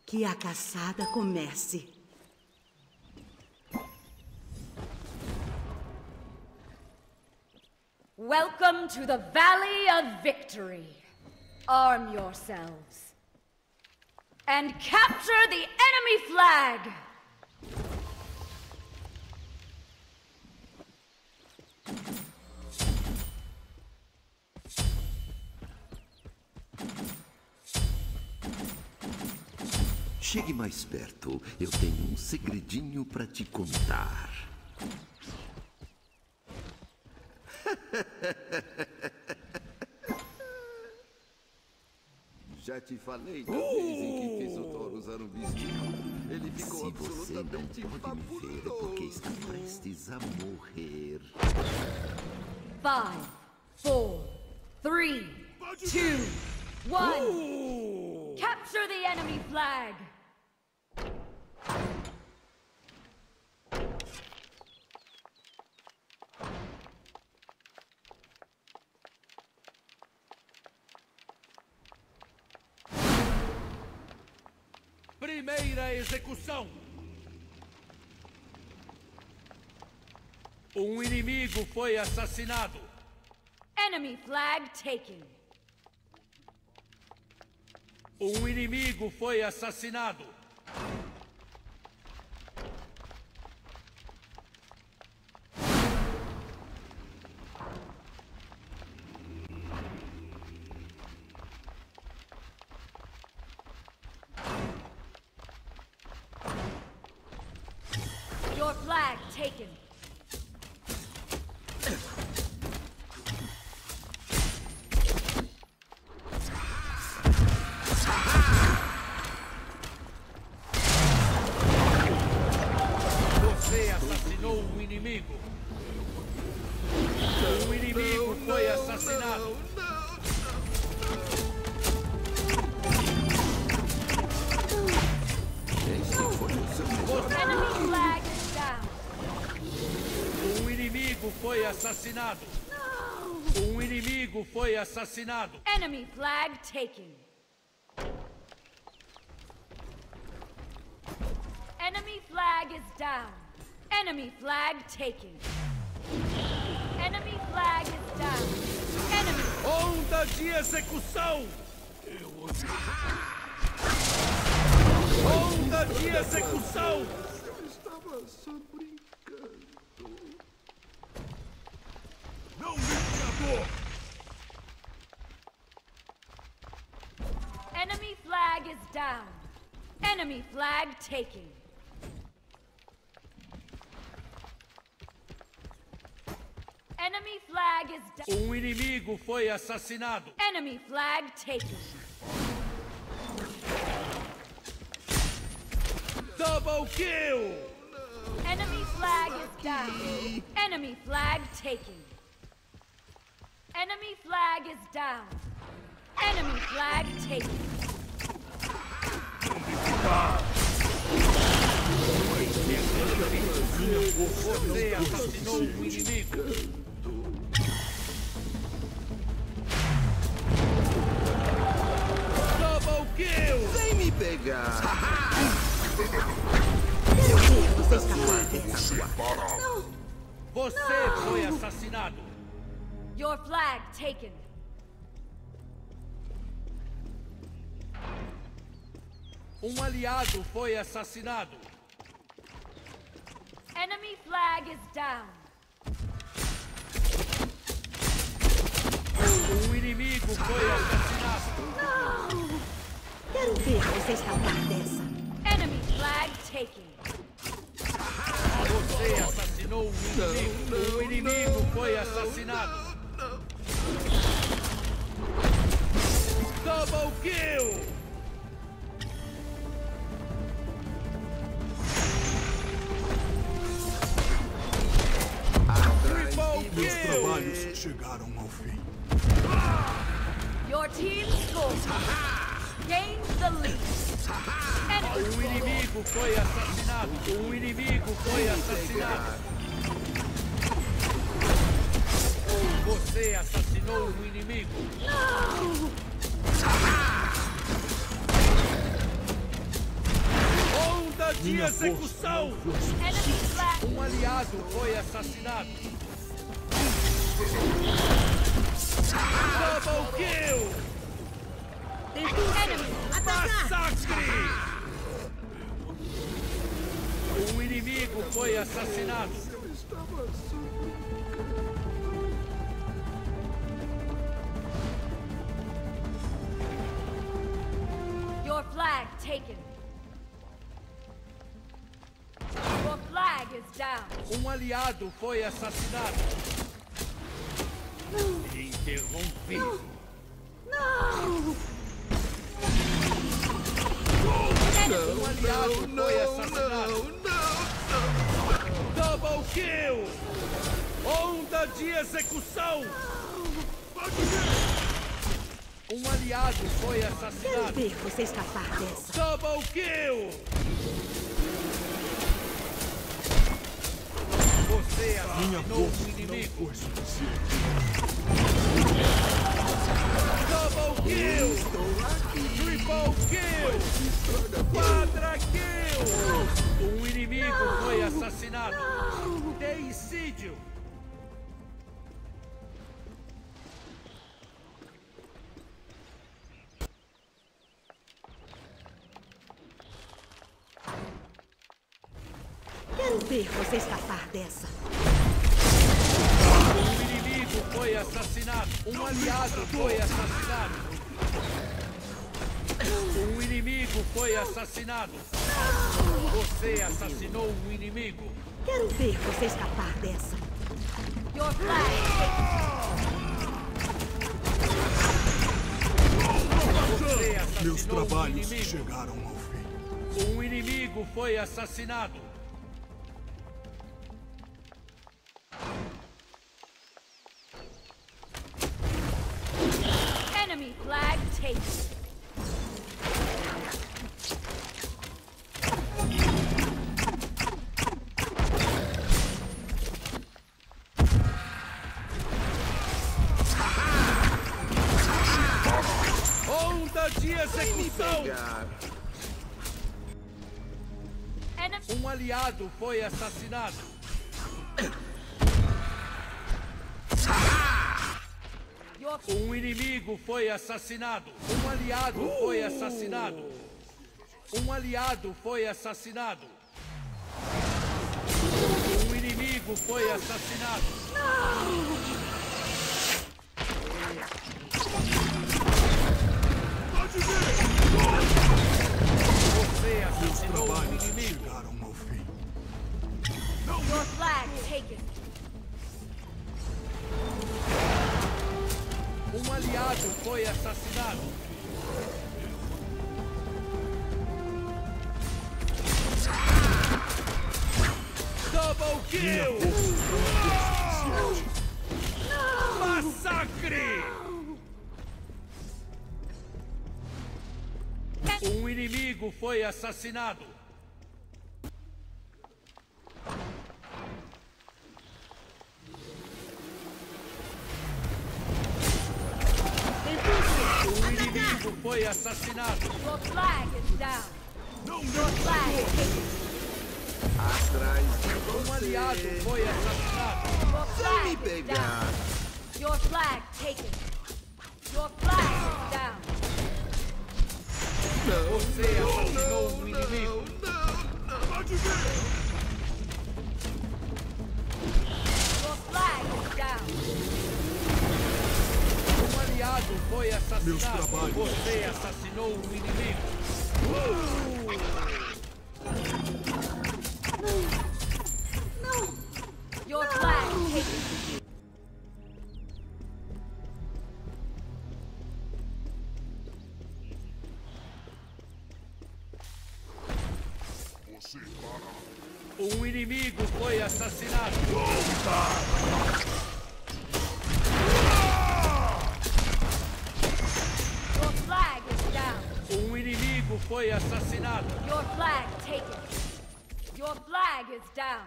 Que a caçada comece. Welcome to the Valley of Victory. Arm yourselves. And capture the enemy flag! Chegue mais perto. Eu tenho um segredinho pra te contar. Já te falei da vez em que fiz o Thor usar um vestido. Ele ficou absolutamente Se você não pode me ver, é porque está prestes a morrer. 5, 4, 3, 2, 1. Capture the enemy flag! Primeira execução. Um inimigo foi assassinado. Enemy flag taken. Um inimigo foi assassinado. Your flag taken. Você assassinou um inimigo. Um inimigo foi assassinado. Enemy flag is down. Um inimigo foi assassinado. Um inimigo foi assassinado. Enemy flag taken. Enemy flag is down. Enemy flag taken. Enemy flag is down. Enemy. Onda de execução. Onda de execução. Eu estava só brincando. Não, liquidiador. Enemy flag is down. Enemy flag taken. Enemy flag is down. Um inimigo foi assassinado. Enemy flag taken. Double kill. Enemy flag is down. Enemy flag taken. Enemy flag is down. Enemy flag taken. Você assassinou um inimigo. Double kill. Vem me pegar. Quero ver você escapar dessa. Você foi assassinado. Your flag taken. Um aliado foi assassinado. Enemy flag is down. Um inimigo foi assassinado. Não! Quero ver você escapar dessa. Enemy flag taken. Você assassinou um inimigo. Um inimigo foi assassinado. Double kill! Meus trabalhos chegaram ao fim. Your team scores. Gains the lead. Enemy. Um inimigo foi assassinado. Um inimigo foi assassinado. Você assassinou um inimigo. de execução! Enemy flag. Um aliado foi assassinado! Double kill! Enemy, atacar! Massacre! Um inimigo foi assassinado! Your flag taken. Your flag is down. Um aliado foi assassinado! Interrompido! Não! Um aliado foi assassinado! Double kill! Onda de execução! Um aliado foi Quero assassinado! ver você escapar dessa. Double kill! Você Minha assassinou força um inimigo! não foi suficiente. Double kill! Triple kill! Quadra kill! Um inimigo foi assassinado! Deicídio! Quero ver você escapar dessa. Um inimigo foi assassinado! Um aliado foi assassinado! Um inimigo foi assassinado! Você assassinou um inimigo! Quero ver você escapar dessa. Your flag Você Meus assassinou um trabalhos inimigo! chegaram ao fim. Um inimigo foi assassinado! taken. Enemy flag taken. Onda de execução! Enemy. Um aliado foi assassinado! Your Um inimigo foi assassinado! Um aliado foi assassinado! Um aliado foi assassinado! Um inimigo foi assassinado! Você Meus assassinou um trabalhos inimigo! chegaram ao fim. your flag taken. Um aliado foi assassinado! Double kill! Massacre! Um inimigo foi assassinado! Um inimigo foi assassinado! Your flag is down. Your flag taken. Atrás de Um você. aliado foi assassinado! Your Vai me flag is pegar. down. Your flag taken. Your flag is down. Você assassinou um inimigo! Your flag is down. Um aliado foi Meus assassinado! trabalhos. Você assassinou um inimigo! Your flag taken. Um inimigo foi assassinado! Your flag is down. Um inimigo foi assassinado! Your flag taken. Your flag is down.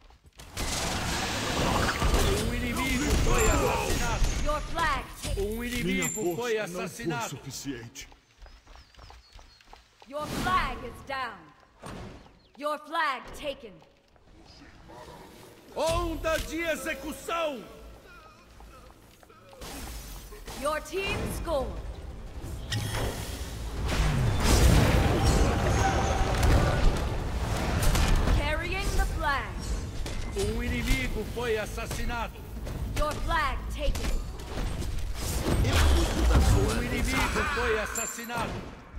Um inimigo foi assassinado! Your flag taken. Um Minha inimigo foi força não foi assassinado! suficiente. Your flag is down. Your flag taken. Onda de execução! Your team scored. Carrying the flag. Inimigo foi assassinado. Your flag taken. Inimigo foi assassinado.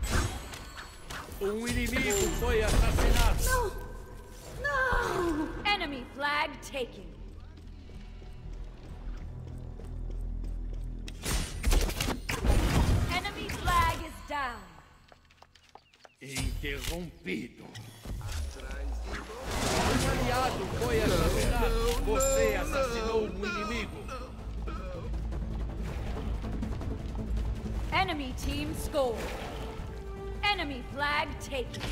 Inimigo foi assassinado. No! Enemy flag taken. Enemy flag is down. Interrompido. Aliado foi assassinado. Você assassinou inimigo. Enemy team scored. Enemy flag taken.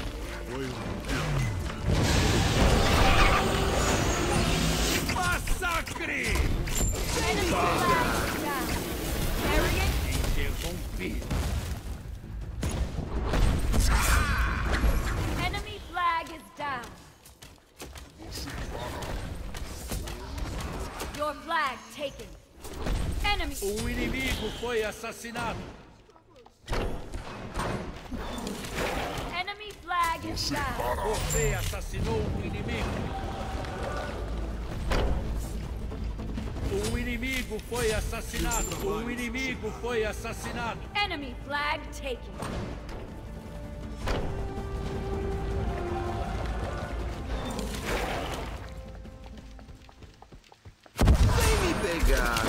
Massacre! Enemy flag is down. Carrying. Interrompido. Enemy flag is down. Your flag taken. Enemy. Inimigo foi assassinado. Enemy flag is down. Você assassinou inimigo. Inimigo foi assassinado. Inimigo foi assassinado. Enemy flag taken. Vem me pegar.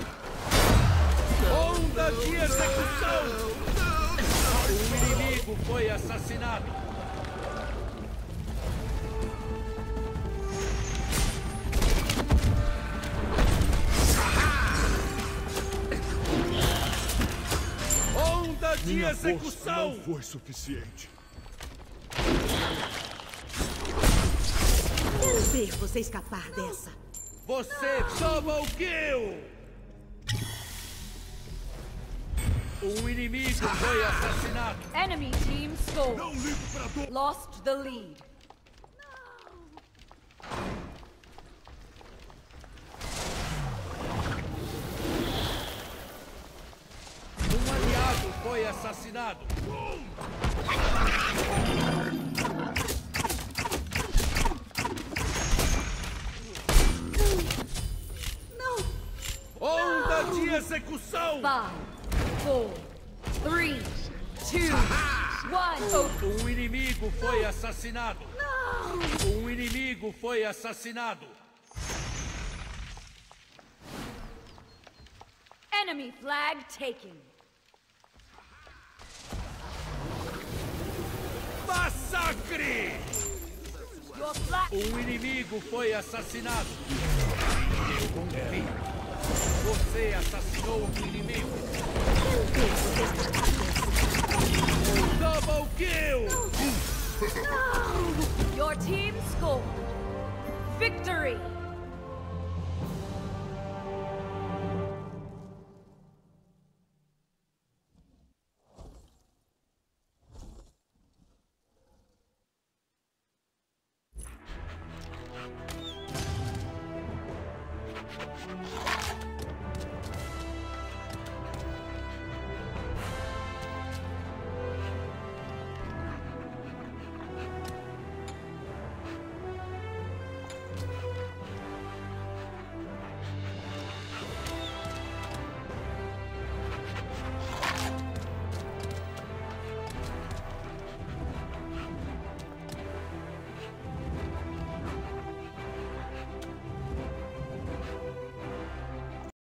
Onda de execução! Inimigo foi assassinado. Onda de Minha força execução! não foi suficiente. Quero ver você escapar dessa. Você toma o kill! Inimigo foi assassinado. Enemy team scored. Não ligo pra dor. Lost the lead. Aliado foi assassinado. Onda de execução! 5, 4, 3, 2, 1. Inimigo foi assassinado. Inimigo foi assassinado. Enemy flag taken. Massacre! Your flag. Inimigo foi assassinado. Você assassinou o inimigo. Double kill! Your team scored. Victory.